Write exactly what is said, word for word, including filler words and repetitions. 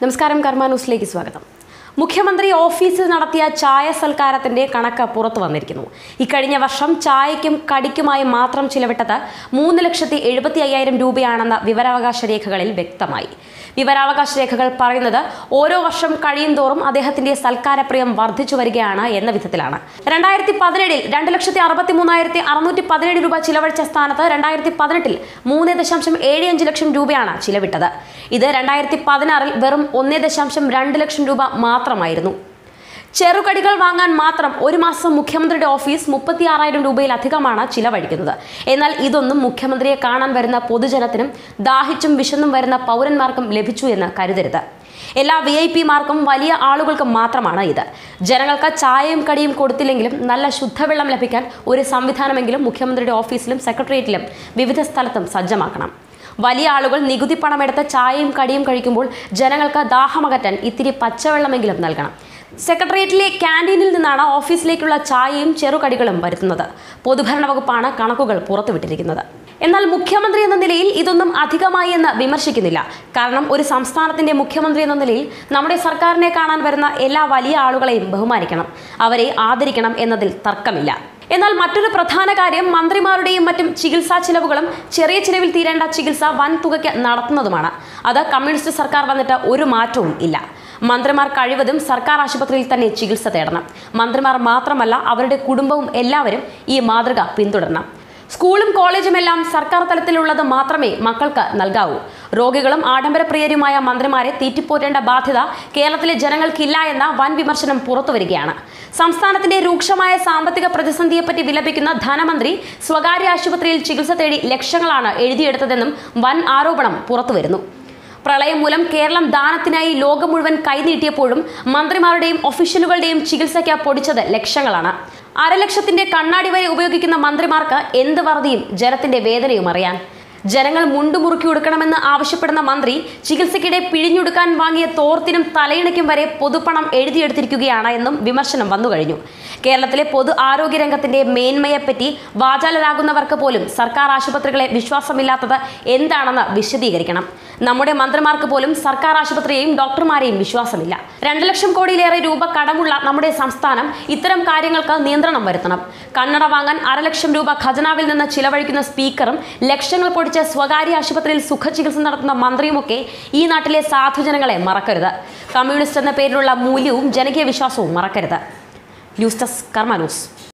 നമസ്കാരം, കർമ്മ ന്യൂസിലേക്ക് സ്വാഗതം. മുഖ്യമന്ത്രി ഓഫീസിൽ നടത്തിയ ചായ സൽക്കാരത്തിന്റെ കണക്ക് പുറത്തു വന്നിരിക്കുന്നു. ഇക്കഴിഞ്ഞ വർഷം ചായയ്ക്കും കടിക്കുമായി മാത്രം ചിലവിട്ടത് മൂന്ന് ലക്ഷത്തി എഴുപത്തി അയ്യായിരം രൂപയാണെന്ന വിവരാവകാശ രേഖകളിൽ വ്യക്തമായി. വിവരാവകാശ രേഖകൾ പറയുന്നത് ഓരോ വർഷം കഴിയും തോറും അദ്ദേഹത്തിന്റെ സൽക്കാരപ്രിയം വർദ്ധിച്ചു വരികയാണ് എന്ന വിധത്തിലാണ്. രണ്ടായിരത്തി പതിനേഴിൽ രണ്ട് ലക്ഷത്തി അറുപത്തി മൂന്നായിരത്തി അറുന്നൂറ്റി പതിനേഴ് രൂപ ചിലവഴിച്ച സ്ഥാനത്ത് രണ്ടായിരത്തി പതിനെട്ടിൽ മൂന്ന് ദശാംശം ഏഴ് അഞ്ച് ലക്ഷം രൂപയാണ് ചിലവിട്ടത്. ഇത് രണ്ടായിരത്തി പതിനാറിൽ വെറും ഒന്ന് ദശാംശം രണ്ട് ലക്ഷം രൂപ മാത്രമായിരുന്നു. ചെറുകടികൾ വാങ്ങാൻ മാത്രം ഒരു മാസം മുഖ്യമന്ത്രിയുടെ ഓഫീസ് മുപ്പത്തി ആറായിരം രൂപയിലധികമാണ് ചിലവഴിക്കുന്നത്. എന്നാൽ ഇതൊന്നും മുഖ്യമന്ത്രിയെ കാണാൻ വരുന്ന പൊതുജനത്തിനും ദാഹിച്ചും വിശന്നും വരുന്ന പൗരന്മാർക്കും ലഭിച്ചു എന്ന് കരുതരുത്. എല്ലാ വി ഐ പിമാർക്കും വലിയ ആളുകൾക്കും മാത്രമാണ് ഇത്. ജനങ്ങൾക്ക് ചായയും കടിയും കൊടുത്തില്ലെങ്കിലും നല്ല ശുദ്ധവെള്ളം ലഭിക്കാൻ ഒരു സംവിധാനമെങ്കിലും മുഖ്യമന്ത്രിയുടെ ഓഫീസിലും സെക്രട്ടേറിയറ്റിലും വിവിധ സ്ഥലത്തും സജ്ജമാക്കണം. വലിയ ആളുകൾ നികുതി പണമെടുത്ത് ചായയും കടിയും കഴിക്കുമ്പോൾ ജനങ്ങൾക്ക് ദാഹമകറ്റാൻ ഇത്തിരി പച്ചവെള്ളമെങ്കിലും നൽകണം. സെക്രട്ടേറിയറ്റിലെ ക്യാൻറ്റീനിൽ നിന്നാണ് ഓഫീസിലേക്കുള്ള ചായയും ചെറുകടികളും വരുത്തുന്നത്. പൊതുഭരണ വകുപ്പാണ് കണക്കുകൾ പുറത്തുവിട്ടിരിക്കുന്നത്. എന്നാൽ മുഖ്യമന്ത്രി എന്ന നിലയിൽ ഇതൊന്നും അധികമായി എന്ന് വിമർശിക്കുന്നില്ല. കാരണം ഒരു സംസ്ഥാനത്തിന്റെ മുഖ്യമന്ത്രി എന്ന നിലയിൽ നമ്മുടെ സർക്കാരിനെ കാണാൻ വരുന്ന എല്ലാ വലിയ ആളുകളെയും ബഹുമാനിക്കണം, അവരെ ആദരിക്കണം എന്നതിൽ തർക്കമില്ല. എന്നാൽ മറ്റൊരു പ്രധാന കാര്യം മന്ത്രിമാരുടെയും മറ്റും ചികിത്സാ ചിലവുകളും ചെറിയ ചിലവിൽ തീരേണ്ട ചികിത്സ വൻ തുകയ്ക്ക് നടത്തുന്നതുമാണ്. അത് കമ്മ്യൂണിസ്റ്റ് സർക്കാർ വന്നിട്ട് ഒരു മാറ്റവും ഇല്ല. മന്ത്രിമാർ കഴിവതും സർക്കാർ ആശുപത്രിയിൽ തന്നെ ചികിത്സ തേടണം. മന്ത്രിമാർ മാത്രമല്ല, അവരുടെ കുടുംബവും എല്ലാവരും ഈ മാതൃക പിന്തുടരണം. സ്കൂളും കോളേജും എല്ലാം സർക്കാർ തലത്തിലുള്ളത് മാത്രമേ മക്കൾക്ക് നൽകാവൂ. രോഗികളും ആഡംബരപ്രിയരുമായ മന്ത്രിമാരെ തീറ്റിപ്പോറ്റേണ്ട ബാധ്യത കേരളത്തിലെ ജനങ്ങൾക്കില്ല എന്ന വൻ വിമർശനം പുറത്തുവരികയാണ്. സംസ്ഥാനത്തിന്റെ രൂക്ഷമായ സാമ്പത്തിക പ്രതിസന്ധിയെപ്പറ്റി വിലപിക്കുന്ന ധനമന്ത്രി സ്വകാര്യ ആശുപത്രിയിൽ ചികിത്സ തേടി ലക്ഷങ്ങളാണ് എഴുതിയെടുത്തതെന്നും വൻ ആരോപണം പുറത്തുവരുന്നു. പ്രളയം മൂലം കേരളം ദാനത്തിനായി ലോകം മുഴുവൻ കൈനീട്ടിയപ്പോഴും മന്ത്രിമാരുടെയും ഒഫീഷ്യലുകളുടെയും ചികിത്സയ്ക്ക് പൊടിച്ചത് ലക്ഷങ്ങളാണ്. അരലക്ഷത്തിന്റെ കണ്ണാടി വരെ ഉപയോഗിക്കുന്ന മന്ത്രിമാർക്ക് എന്ത് വറുതിയും ജനത്തിന്റെ വേദനയും അറിയാൻ. ജനങ്ങൾ മുണ്ടുമുറുക്കി ഉടുക്കണമെന്ന് ആവശ്യപ്പെടുന്ന മന്ത്രി ചികിത്സയ്ക്കിടെ പിഴിഞ്ഞുടുക്കാൻ വാങ്ങിയ തോർത്തിനും തലയിണയ്ക്കും വരെ പൊതുപണം എഴുതിയെടുത്തിരിക്കുകയാണ് എന്നും വിമർശനം വന്നുകഴിഞ്ഞു. കേരളത്തിലെ പൊതു ആരോഗ്യ രംഗത്തിന്റെ മേന്മയെപ്പറ്റി വാചാലരാകുന്നവർക്ക് പോലും സർക്കാർ ആശുപത്രികളെ വിശ്വാസമില്ലാത്തത് എന്താണെന്ന് വിശദീകരിക്കണം. നമ്മുടെ മന്ത്രിമാർക്ക് പോലും സർക്കാർ ആശുപത്രിയെയും ഡോക്ടർമാരെയും വിശ്വാസമില്ല. രണ്ട് ലക്ഷം കോടിയിലേറെ രൂപ കടമുള്ള നമ്മുടെ സംസ്ഥാനം ഇത്തരം കാര്യങ്ങൾക്ക് നിയന്ത്രണം വരുത്തണം. കണ്ണട വാങ്ങാൻ അരലക്ഷം രൂപ ഖജനാവിൽ നിന്ന് ചിലവഴിക്കുന്ന സ്പീക്കറും ലക്ഷങ്ങൾ പൊടിച്ച് സ്വകാര്യ ആശുപത്രിയിൽ സുഖചികിത്സ നടത്തുന്ന മന്ത്രിയുമൊക്കെ ഈ നാട്ടിലെ സാധുജനങ്ങളെ മറക്കരുത്. കമ്മ്യൂണിസ്റ്റ് എന്ന പേരിലുള്ള മൂല്യവും ജനകീയ വിശ്വാസവും മറക്കരുത്. News desk, Karma news.